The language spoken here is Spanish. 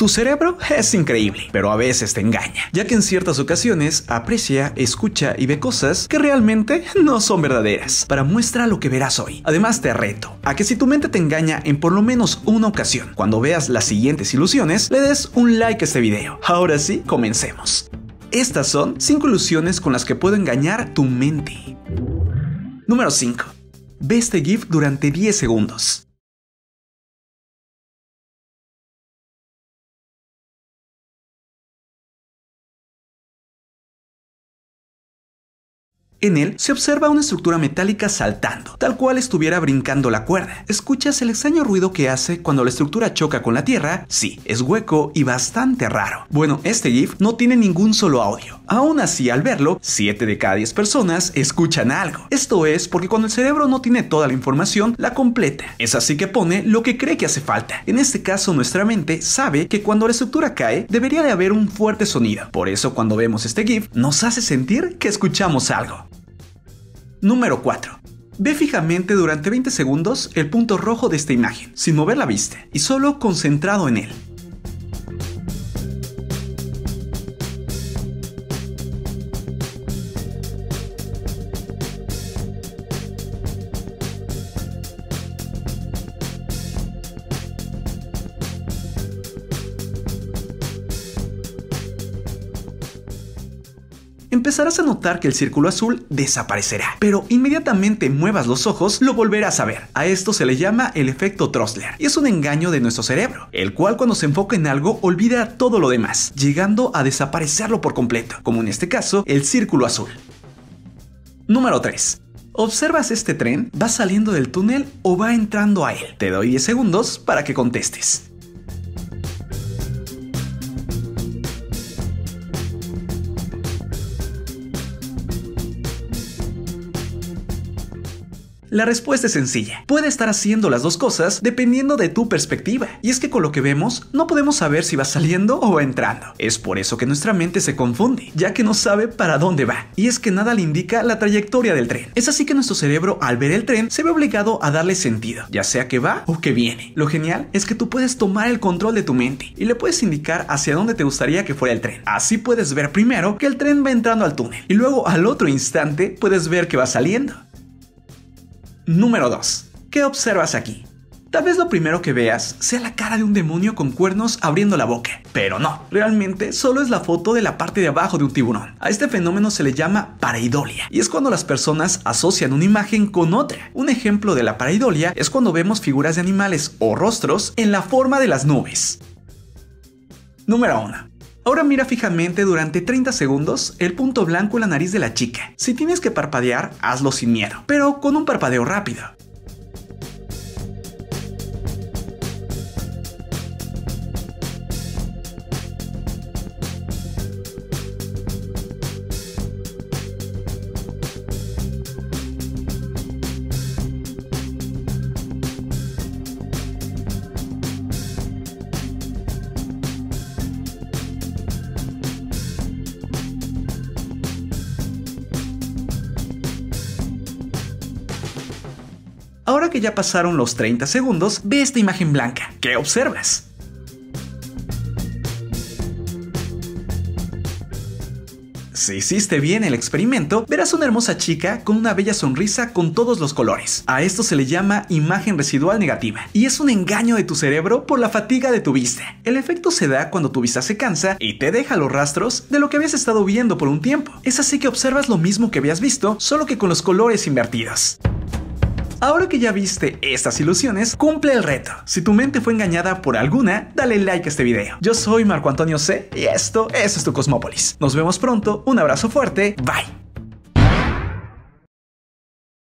Tu cerebro es increíble, pero a veces te engaña, ya que en ciertas ocasiones aprecia, escucha y ve cosas que realmente no son verdaderas. Para muestra lo que verás hoy. Además te reto a que si tu mente te engaña en por lo menos una ocasión, cuando veas las siguientes ilusiones, le des un like a este video. Ahora sí, comencemos. Estas son 5 ilusiones con las que puedo engañar tu mente. Número 5. Ve este GIF durante 10 segundos. En él se observa una estructura metálica saltando, tal cual estuviera brincando la cuerda. ¿Escuchas el extraño ruido que hace cuando la estructura choca con la tierra? Sí, es hueco y bastante raro. Bueno, este GIF no tiene ningún solo audio. Aún así, al verlo, 7 de cada 10 personas escuchan algo. Esto es porque cuando el cerebro no tiene toda la información, la completa. Es así que pone lo que cree que hace falta. En este caso, nuestra mente sabe que cuando la estructura cae, debería de haber un fuerte sonido. Por eso, cuando vemos este GIF, nos hace sentir que escuchamos algo. Número 4. Ve fijamente durante 20 segundos el punto rojo de esta imagen, sin mover la vista, y solo concentrado en él. Empezarás a notar que el círculo azul desaparecerá, pero inmediatamente muevas los ojos, lo volverás a ver. A esto se le llama el efecto Trossler, y es un engaño de nuestro cerebro, el cual cuando se enfoca en algo olvida todo lo demás, llegando a desaparecerlo por completo, como en este caso, el círculo azul. Número 3. ¿Observas este tren? ¿Va saliendo del túnel o va entrando a él? Te doy 10 segundos para que contestes. La respuesta es sencilla. Puede estar haciendo las dos cosas dependiendo de tu perspectiva. Y es que con lo que vemos, no podemos saber si va saliendo o va entrando. Es por eso que nuestra mente se confunde, ya que no sabe para dónde va. Y es que nada le indica la trayectoria del tren. Es así que nuestro cerebro, al ver el tren, se ve obligado a darle sentido, ya sea que va o que viene. Lo genial es que tú puedes tomar el control de tu mente y le puedes indicar hacia dónde te gustaría que fuera el tren. Así puedes ver primero que el tren va entrando al túnel y luego al otro instante puedes ver que va saliendo. Número 2. ¿Qué observas aquí? Tal vez lo primero que veas sea la cara de un demonio con cuernos abriendo la boca, pero no, realmente solo es la foto de la parte de abajo de un tiburón. A este fenómeno se le llama pareidolia, y es cuando las personas asocian una imagen con otra. Un ejemplo de la pareidolia es cuando vemos figuras de animales o rostros en la forma de las nubes. Número 1. Ahora mira fijamente durante 30 segundos el punto blanco en la nariz de la chica. Si tienes que parpadear, hazlo sin miedo, pero con un parpadeo rápido. Ahora que ya pasaron los 30 segundos, ve esta imagen blanca. ¿Qué observas? Si hiciste bien el experimento, verás una hermosa chica con una bella sonrisa con todos los colores. A esto se le llama imagen residual negativa, y es un engaño de tu cerebro por la fatiga de tu vista. El efecto se da cuando tu vista se cansa y te deja los rastros de lo que habías estado viendo por un tiempo. Es así que observas lo mismo que habías visto, solo que con los colores invertidos. Ahora que ya viste estas ilusiones, cumple el reto. Si tu mente fue engañada por alguna, dale like a este video. Yo soy Marco Antonio C. y esto es tu Cosmópolis. Nos vemos pronto, un abrazo fuerte, bye.